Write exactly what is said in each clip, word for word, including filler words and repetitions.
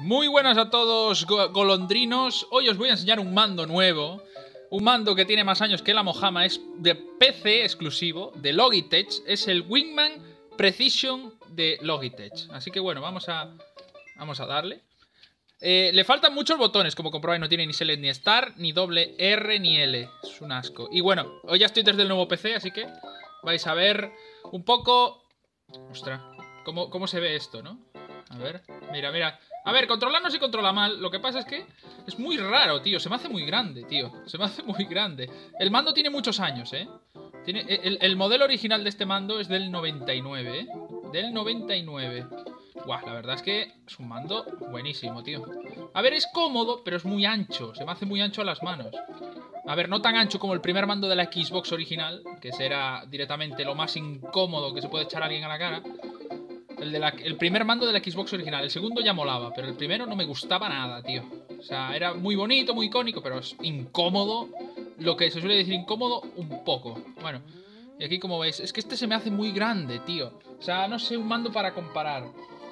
Muy buenas a todos, go golondrinos. Hoy os voy a enseñar un mando nuevo. Un mando que tiene más años que la Mojama. Es de P C exclusivo, de Logitech. Es el Wingman Precision de Logitech. Así que bueno, vamos a, vamos a darle. Eh, le faltan muchos botones, como comprobáis. No tiene ni Select ni Start, ni doble R, ni L. Es un asco. Y bueno, hoy ya estoy desde el nuevo P C, así que vais a ver un poco... Ostras, ¿cómo, cómo se ve esto, no? A ver, mira, mira. A ver, controlar no se controla mal. Lo que pasa es que es muy raro, tío. Se me hace muy grande, tío. Se me hace muy grande. El mando tiene muchos años, ¿eh? Tiene, el, el modelo original de este mando es del noventa y nueve, ¿eh? Del noventa y nueve. Guau, la verdad es que es un mando buenísimo, tío. A ver, es cómodo, pero es muy ancho. Se me hace muy ancho a las manos. A ver, no tan ancho como el primer mando de la Xbox original, que será directamente lo más incómodo que se puede echar a alguien a la cara. El, de la, el primer mando de la Xbox original. El segundo ya molaba, pero el primero no me gustaba nada, tío. O sea, era muy bonito, muy icónico, pero es incómodo. Lo que se suele decir incómodo, un poco. Bueno, y aquí como veis, es que este se me hace muy grande, tío. O sea, no sé, un mando para comparar.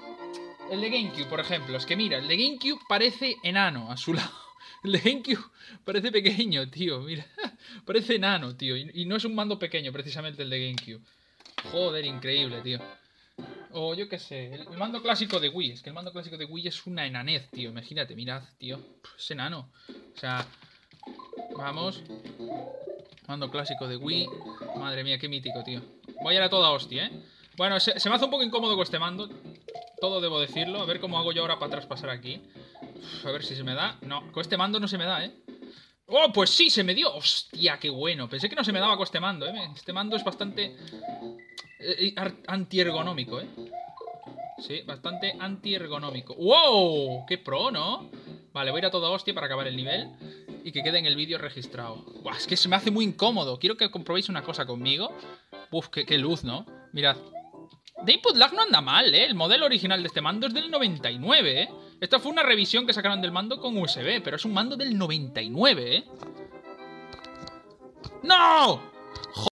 El de GameCube, por ejemplo. Es que mira, el de GameCube parece enano a su lado. El de GameCube parece pequeño, tío. Mira, parece enano, tío. Y, y no es un mando pequeño, precisamente, el de GameCube. Joder, increíble, tío. O yo qué sé, el, el mando clásico de Wii. Es que el mando clásico de Wii es una enanez, tío. Imagínate, mirad, tío. Es enano. O sea, vamos. Mando clásico de Wii. Madre mía, qué mítico, tío. Voy a ir a toda hostia, ¿eh? Bueno, se, se me hace un poco incómodo con este mando. Todo debo decirlo. A ver cómo hago yo ahora para traspasar aquí. Uf, a ver si se me da. No, con este mando no se me da, ¿eh? ¡Oh, pues sí, se me dio! ¡Hostia, qué bueno! Pensé que no se me daba con este mando, ¿eh? Este mando es bastante... Eh, antiergonómico, ¿eh? Sí, bastante antiergonómico. ¡Wow! ¡Qué pro!, ¿no? Vale, voy a ir a toda hostia para acabar el nivel y que quede en el vídeo registrado. ¡Buah! Es que se me hace muy incómodo. Quiero que comprobéis una cosa conmigo. Uf, qué, qué luz, ¿no? Mirad. De input lag no anda mal, ¿eh? El modelo original de este mando es del noventa y nueve, ¿eh? Esta fue una revisión que sacaron del mando con U S B, pero es un mando del noventa y nueve, ¿eh? ¡No!